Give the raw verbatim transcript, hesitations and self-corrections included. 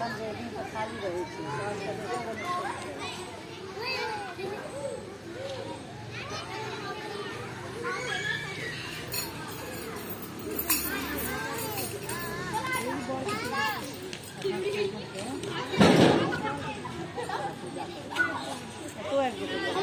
Sunday दिन तो खाली रहे छी और सब तो एक